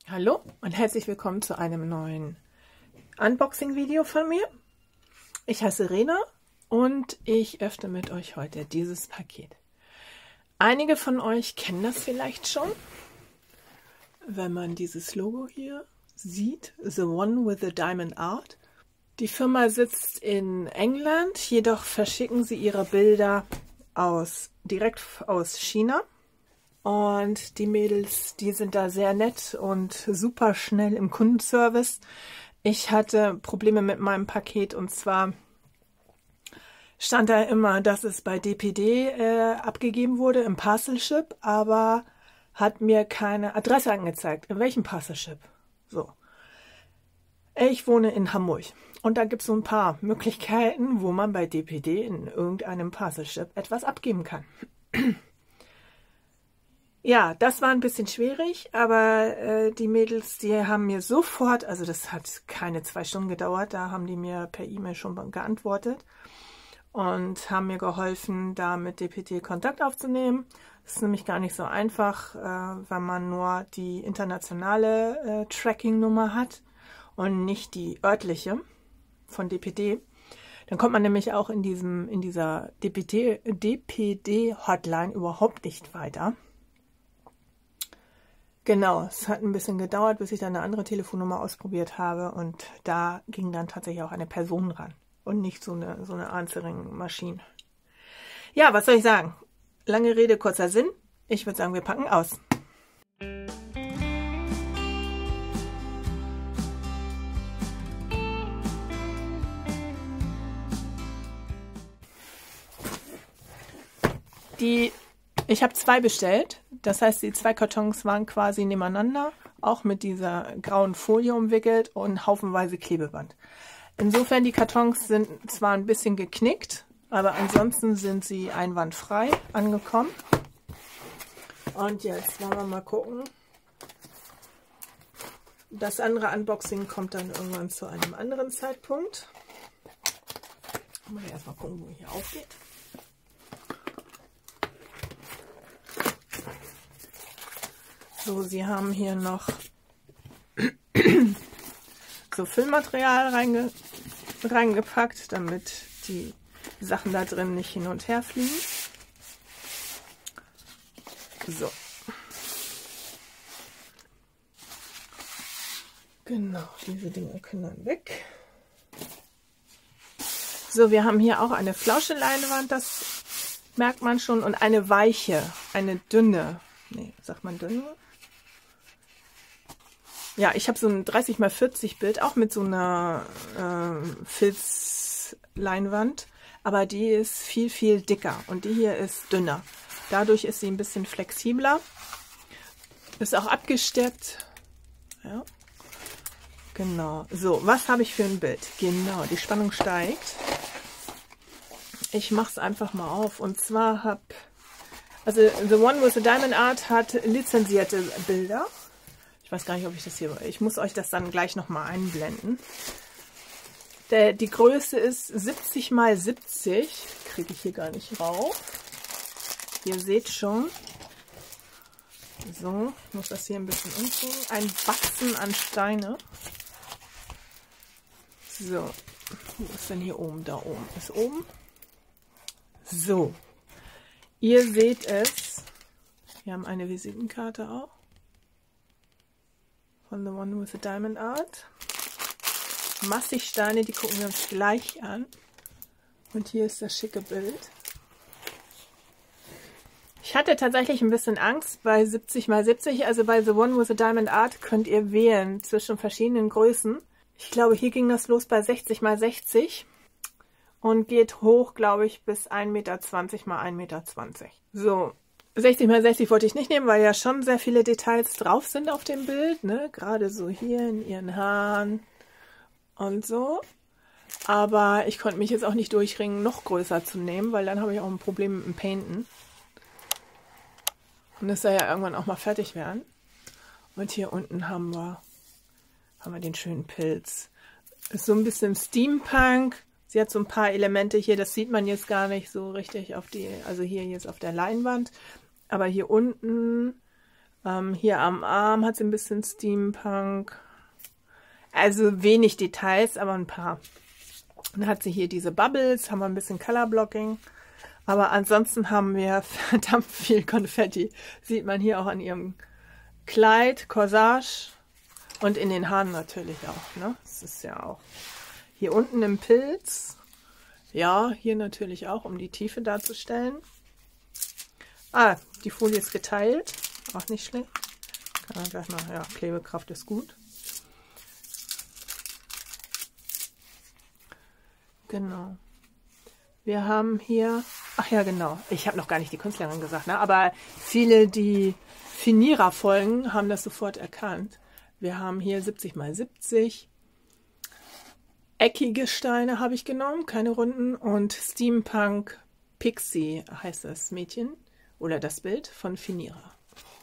Hallo und herzlich willkommen zu einem neuen Unboxing-Video von mir. Ich heiße Rena und ich öffne mit euch heute dieses Paket. Einige von euch kennen das vielleicht schon, wenn man dieses Logo hier sieht, The One with the Diamond Art. Die Firma sitzt in England, jedoch verschicken sie ihre Bilder direkt aus China. Und die Mädels, die sind da sehr nett und super schnell im Kundenservice. Ich hatte Probleme mit meinem Paket und zwar stand da immer, dass es bei DPD abgegeben wurde im Parcelship, aber hat mir keine Adresse angezeigt. In welchem Parcelship? So. Ich wohne in Hamburg und da gibt es so ein paar Möglichkeiten, wo man bei DPD in irgendeinem Parcelship etwas abgeben kann. Ja, das war ein bisschen schwierig, aber die Mädels, die haben mir sofort, also das hat keine 2 Stunden gedauert, da haben die mir per E-Mail schon geantwortet und haben mir geholfen, da mit DPD Kontakt aufzunehmen. Das ist nämlich gar nicht so einfach, wenn man nur die internationale Tracking-Nummer hat und nicht die örtliche von DPD. Dann kommt man nämlich auch in dieser DPD-Hotline überhaupt nicht weiter. Genau, es hat ein bisschen gedauert, bis ich dann eine andere Telefonnummer ausprobiert habe und da ging dann tatsächlich auch eine Person ran und nicht so eine Answering-Maschine. Ja, was soll ich sagen? Lange Rede, kurzer Sinn. Ich würde sagen, wir packen aus. Ich habe 2 bestellt, das heißt, die 2 Kartons waren quasi nebeneinander, auch mit dieser grauen Folie umwickelt und haufenweise Klebeband. Insofern, die Kartons sind zwar ein bisschen geknickt, aber ansonsten sind sie einwandfrei angekommen. Und jetzt wollen wir mal gucken. Das andere Unboxing kommt dann irgendwann zu einem anderen Zeitpunkt. Mal erstmal gucken, wo hier aufgeht. So, sie haben hier noch so Füllmaterial reingepackt, damit die Sachen da drin nicht hin und her fliegen. So. Genau, diese Dinge können dann weg. So, wir haben hier auch eine flausche Leinwand, das merkt man schon, und eine weiche, eine dünne. Nee, sagt man dünne? Ja, ich habe so ein 30×40 Bild, auch mit so einer Filzleinwand, aber die ist viel, viel dicker und die hier ist dünner. Dadurch ist sie ein bisschen flexibler. Ist auch abgesteppt. Ja. Genau. So, was habe ich für ein Bild? Genau, die Spannung steigt. Ich mache es einfach mal auf und zwar also The One with the Diamond Art hat lizenzierte Bilder. Ich weiß gar nicht, ob ich das hier... Ich muss euch das dann gleich nochmal einblenden. Die Größe ist 70×70. Kriege ich hier gar nicht rauf. Ihr seht schon. So, ich muss das hier ein bisschen umziehen. Ein Batzen an Steine. So, wo ist denn hier oben? Da oben ist oben. So, ihr seht es. Wir haben eine Visitenkarte auch. Von The One with the Diamond Art. Massig Steine, die gucken wir uns gleich an. Und hier ist das schicke Bild. Ich hatte tatsächlich ein bisschen Angst bei 70×70. Also bei The One with the Diamond Art könnt ihr wählen zwischen verschiedenen Größen. Ich glaube, hier ging das los bei 60×60. Und geht hoch, glaube ich, bis 1,20 Meter x 1,20 Meter. So. 60×60 wollte ich nicht nehmen, weil ja schon sehr viele Details drauf sind auf dem Bild, ne? Gerade so hier in ihren Haaren und so. Aber ich konnte mich jetzt auch nicht durchringen, noch größer zu nehmen, weil dann habe ich auch ein Problem mit dem Painten. Und das soll ja irgendwann auch mal fertig werden. Und hier unten haben wir den schönen Pilz. Ist so ein bisschen Steampunk. Sie hat so ein paar Elemente hier, das sieht man jetzt gar nicht so richtig also hier jetzt auf der Leinwand. Aber hier unten Hier am Arm hat sie ein bisschen Steampunk. Also wenig Details, aber ein paar. Dann hat sie hier diese Bubbles, haben wir ein bisschen Color Blocking. Aber ansonsten haben wir verdammt viel Konfetti. Sieht man hier auch an ihrem Kleid, Corsage und in den Haaren natürlich auch. Ne? Das ist ja auch hier unten im Pilz. Ja, hier natürlich auch, um die Tiefe darzustellen. Ah, die Folie ist geteilt. Auch nicht schlecht. Kann man gleich mal, ja, Klebekraft ist gut. Genau. Wir haben hier, ach ja genau, ich habe noch gar nicht die Künstlerin gesagt, ne? Aber viele, die Finira folgen, haben das sofort erkannt. Wir haben hier 70 x 70. Eckige Steine habe ich genommen, keine runden. Und Steampunk Pixie heißt das Mädchen oder das Bild von Finira.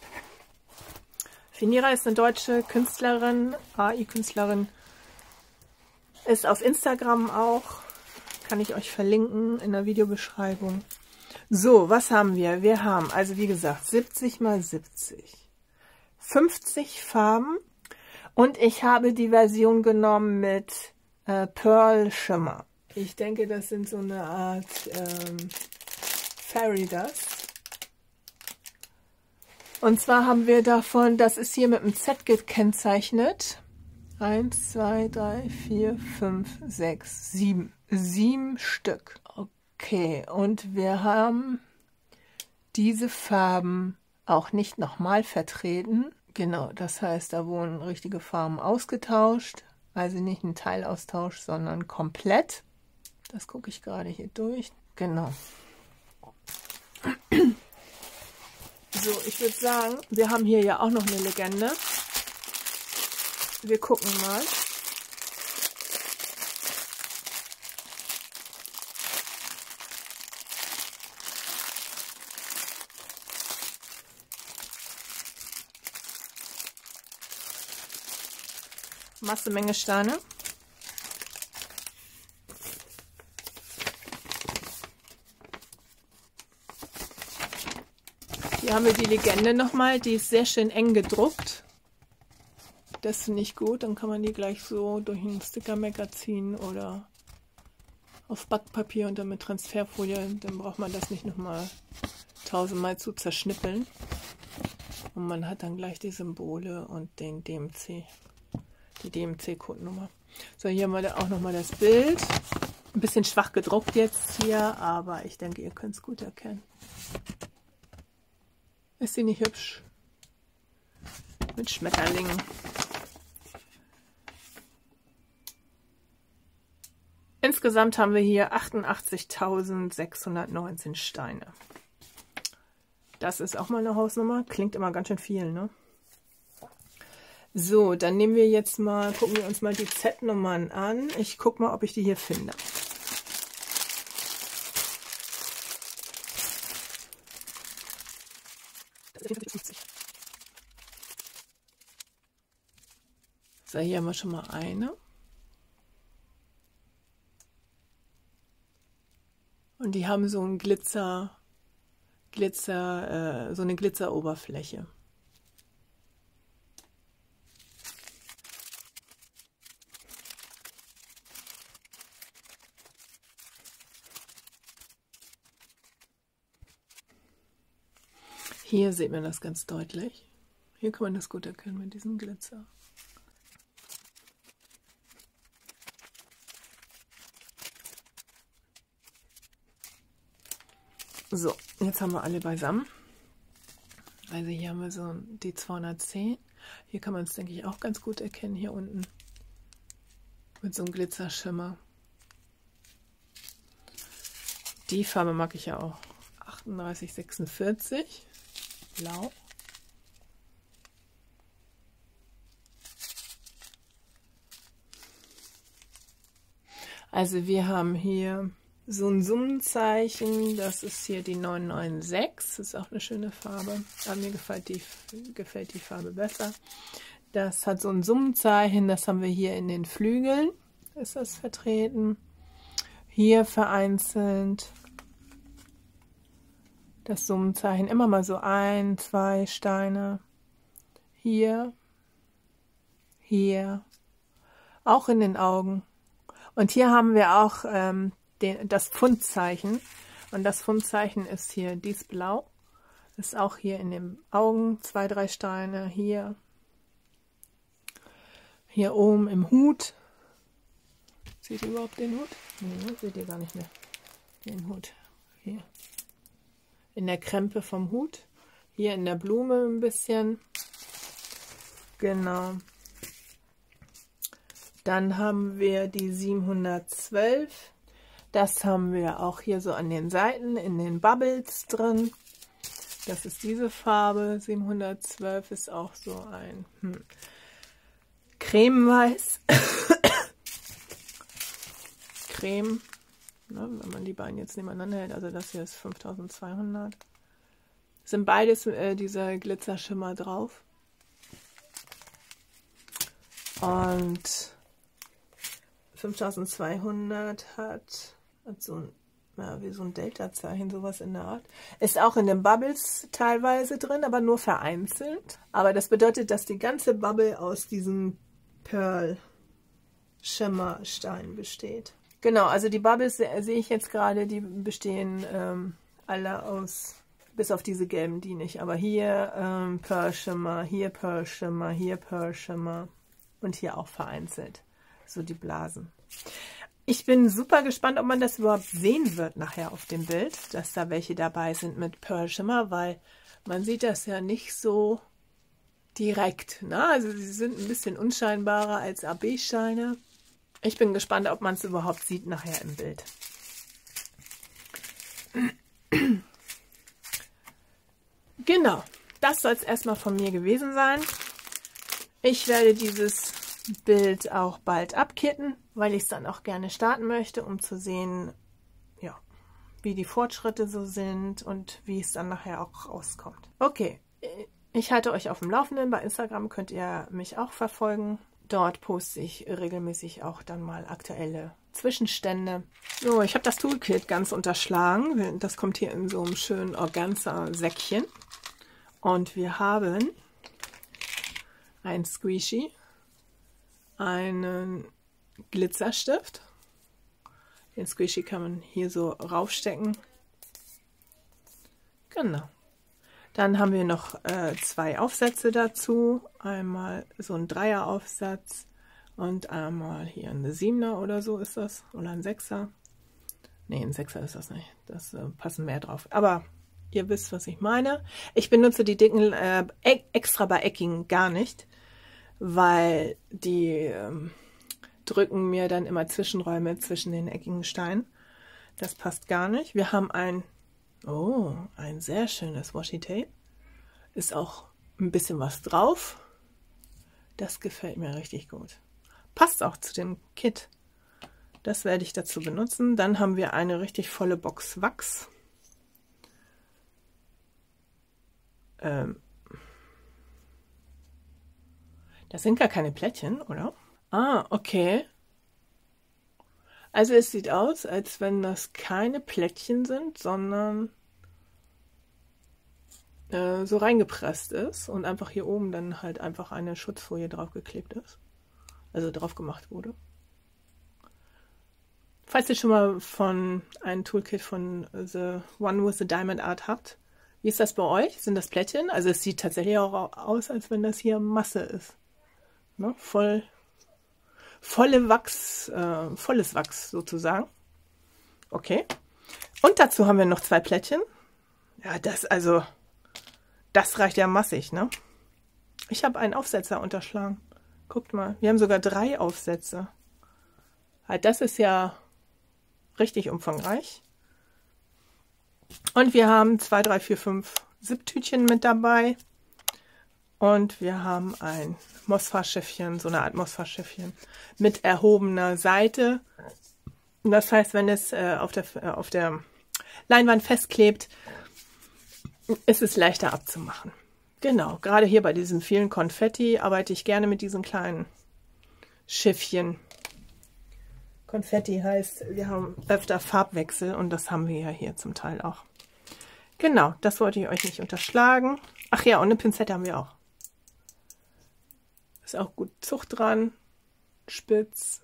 Finira ist eine deutsche Künstlerin, AI-Künstlerin. Ist auf Instagram auch. Kann ich euch verlinken in der Videobeschreibung. So, was haben wir? Wir haben, also wie gesagt, 70 x 70. 50 Farben. Und ich habe die Version genommen mit Pearl Schimmer. Ich denke, das sind so eine Art Fairy Dust. Und zwar haben wir davon, das ist hier mit einem Z gekennzeichnet. 1, 2, 3, 4, 5, 6, 7. 7 Stück. Okay, und wir haben diese Farben auch nicht nochmal vertreten. Genau, das heißt, da wurden richtige Farben ausgetauscht. Also nicht ein Teilaustausch, sondern komplett. Das gucke ich gerade hier durch. Genau. So, ich würde sagen, wir haben hier ja auch noch eine Legende. Wir gucken mal. Masse Menge Steine. Hier haben wir die Legende nochmal, die ist sehr schön eng gedruckt. Das finde ich gut, dann kann man die gleich so durch ein Sticker-Maker ziehen oder auf Backpapier und dann mit Transferfolie. Dann braucht man das nicht nochmal tausendmal zu zerschnippeln. Und man hat dann gleich die Symbole und den DMC, die DMC-Codenummer. So, hier haben wir auch nochmal das Bild. Ein bisschen schwach gedruckt jetzt hier, aber ich denke, ihr könnt es gut erkennen. Ist sie nicht hübsch? Mit Schmetterlingen. Insgesamt haben wir hier 88.619 Steine. Das ist auch mal eine Hausnummer. Klingt immer ganz schön viel, ne? So, dann nehmen wir jetzt mal, gucken wir uns mal die Z-Nummern an. Ich gucke mal, ob ich die hier finde. So, hier haben wir schon mal eine. Und die haben so ein so eine Glitzeroberfläche. Hier sieht man das ganz deutlich. Hier kann man das gut erkennen mit diesem Glitzer. So, jetzt haben wir alle beisammen. Also hier haben wir so die 210. Hier kann man es, denke ich, auch ganz gut erkennen, hier unten. Mit so einem Glitzerschimmer. Die Farbe mag ich ja auch. 3846. Blau. Also wir haben hier so ein Summenzeichen, das ist hier die 996, das ist auch eine schöne Farbe, aber mir gefällt die Farbe besser. Das hat so ein Summenzeichen, das haben wir hier in den Flügeln, ist das vertreten. Hier vereinzelt das Summenzeichen, immer mal so 1, 2 Steine hier, hier, auch in den Augen. Und hier haben wir auch das Pfundzeichen. Und das Pfundzeichen ist hier dies Blau. Ist auch hier in den Augen 2, 3 Steine. Hier. Hier oben im Hut. Seht ihr überhaupt den Hut? Nee, seht ihr gar nicht mehr. Den Hut. Hier. In der Krempe vom Hut. Hier in der Blume ein bisschen. Genau. Dann haben wir die 712. Das haben wir auch hier so an den Seiten, in den Bubbles drin. Das ist diese Farbe. 712 ist auch so ein Cremeweiß. Creme, ne, wenn man die beiden jetzt nebeneinander hält. Also das hier ist 5200. Sind beides dieser Glitzerschimmer drauf. Und 5200 hat so ein, ja, wie so ein Delta-Zeichen, sowas in der Art. Ist auch in den Bubbles teilweise drin, aber nur vereinzelt. Aber das bedeutet, dass die ganze Bubble aus diesem Pearl-Schimmerstein besteht. Genau, also die Bubbles sehe ich jetzt gerade, die bestehen alle aus, bis auf diese gelben, die nicht. Aber hier Pearl-Schimmer, hier Pearl-Schimmer, hier Pearl-Schimmer und hier auch vereinzelt. So die Blasen. Ich bin super gespannt, ob man das überhaupt sehen wird nachher auf dem Bild, dass da welche dabei sind mit Pearl Schimmer, weil man sieht das ja nicht so direkt. Ne? Also sie sind ein bisschen unscheinbarer als AB-Steine. Ich bin gespannt, ob man es überhaupt sieht nachher im Bild. Genau, das soll es erstmal von mir gewesen sein. Ich werde dieses Bild auch bald abkitten, weil ich es dann auch gerne starten möchte, um zu sehen, ja, wie die Fortschritte so sind und wie es dann nachher auch rauskommt. Okay, ich halte euch auf dem Laufenden. Bei Instagram könnt ihr mich auch verfolgen. Dort poste ich regelmäßig auch dann mal aktuelle Zwischenstände. So, ich habe das Toolkit ganz unterschlagen. Das kommt hier in so einem schönen Organza-Säckchen. Und wir haben ein Squishy, einen Glitzerstift. Den Squishy kann man hier so raufstecken. Genau. Dann haben wir noch 2 Aufsätze dazu. Einmal so ein 3er-Aufsatz und einmal hier ein 7er oder so ist das. Oder ein 6er. Ne, ein 6er ist das nicht. Das passen mehr drauf. Aber ihr wisst, was ich meine. Ich benutze die dicken extra bei Eckigen gar nicht, weil die drücken mir dann immer Zwischenräume zwischen den eckigen Steinen. Das passt gar nicht. Wir haben ein sehr schönes Washi Tape. Ist auch ein bisschen was drauf. Das gefällt mir richtig gut. Passt auch zu dem Kit. Das werde ich dazu benutzen. Dann haben wir eine richtig volle Box Wachs. Das sind gar keine Plättchen, oder? Ah, okay. Also es sieht aus, als wenn das keine Plättchen sind, sondern so reingepresst ist und einfach hier oben dann halt einfach eine Schutzfolie draufgeklebt ist. Also drauf gemacht wurde. Falls ihr schon mal von einem Toolkit von The One with the Diamond Art habt, wie ist das bei euch? Sind das Plättchen? Also es sieht tatsächlich auch aus, als wenn das hier Masse ist. Ne? Volles Wachs sozusagen. Okay. Und dazu haben wir noch 2 Plättchen. Ja, das reicht ja massig, ne? Ich habe einen Aufsetzer unterschlagen. Guckt mal, wir haben sogar 3 Aufsätze. Halt, das ist ja richtig umfangreich. Und wir haben 2, 3, 4, 5 Sipptütchen mit dabei. Und wir haben ein Mosfaschiffchen, so eine Art Mosfaschiffchen mit erhobener Seite. Und das heißt, wenn es auf der Leinwand festklebt, ist es leichter abzumachen. Genau, gerade hier bei diesen vielen Konfetti arbeite ich gerne mit diesen kleinen Schiffchen. Konfetti heißt, wir haben öfter Farbwechsel und das haben wir ja hier zum Teil auch. Genau, das wollte ich euch nicht unterschlagen. Ach ja, und eine Pinzette haben wir auch. Ist auch gut Zucht dran. Spitz.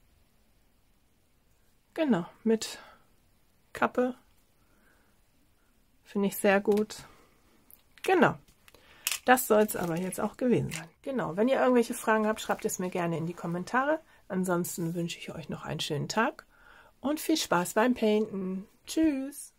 Genau, mit Kappe. Finde ich sehr gut. Genau. Das soll es aber jetzt auch gewesen sein. Genau, wenn ihr irgendwelche Fragen habt, schreibt es mir gerne in die Kommentare. Ansonsten wünsche ich euch noch einen schönen Tag und viel Spaß beim Painten. Tschüss!